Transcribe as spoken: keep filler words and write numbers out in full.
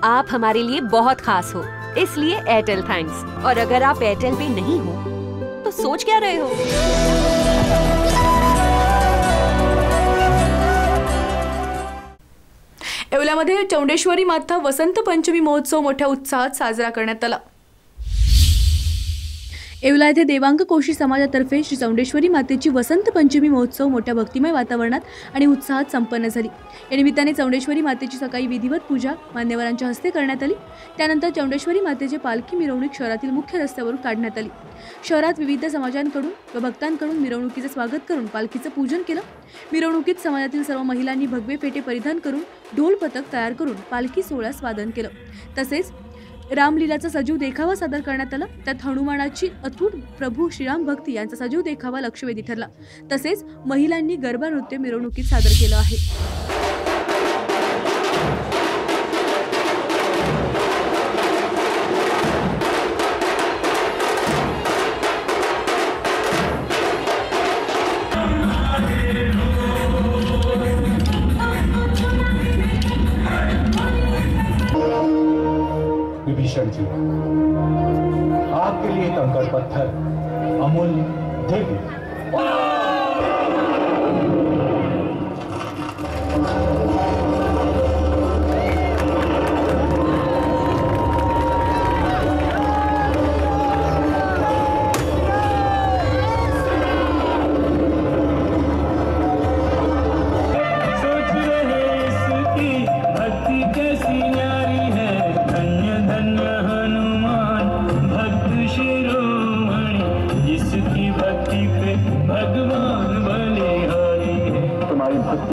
आप हमारे लिए बहुत खास हो, इसलिए एयरटेल थैंक्स। और अगर आप एयरटेल पे नहीं हो तो सोच क्या रहे हो? येवल्यामध्ये चौंडेश्वरी माता वसंत पंचमी महोत्सव मोठ्या उत्साहात साजरा करण्यात आला। येवला येथे देवांग कोशी समाजातर्फे श्री चौंडेश्वरी मातेची वसंत पंचमी महोत्सव मोठ्या भक्तिमय वातावरणात आणि उत्साहात संपन्न झाली। या निमित्ताने चौंडेश्वरी मातेची सकाळी विधिवत पूजा मान्यवरांच्या हस्ते करण्यात आली। त्यानंतर चौंडेश्वरी मातेचे पालखी मिरवणूक शहरातील मुख्य रस्त्यावरून काढण्यात आली। शहरात विविध समाजांकडून व भक्तांकडून मिरवणुकीचे स्वागत करून पालखीचे पूजन केलं। मिरवणुकीत समाजातील सर्व महिलांनी भगवे फेटे परिधान करून ढोल पथक तयार करून पालखी सोहळ्यास वादन केलं। तसेच रामलीलाचा सजीव देखावा सादर करण्यात आला। त्यात हनुमानाची अतूट प्रभू श्रीराम भक्ती यांचा सजीव देखावा लक्षवेधी ठरला। तसेच महिलांनी गरबा नृत्य मिरवणुकीत सादर केलं आहे। विभीषण जी, आपके लिए कंकड़ पत्थर अमूल्य दिव्य